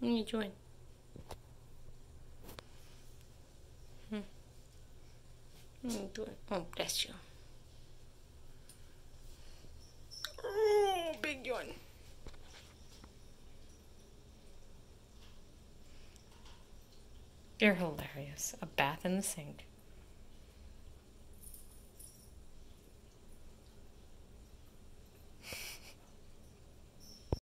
What are you doing? What are you doing? Oh, bless you. Oh, big yawn. You're hilarious. A bath in the sink.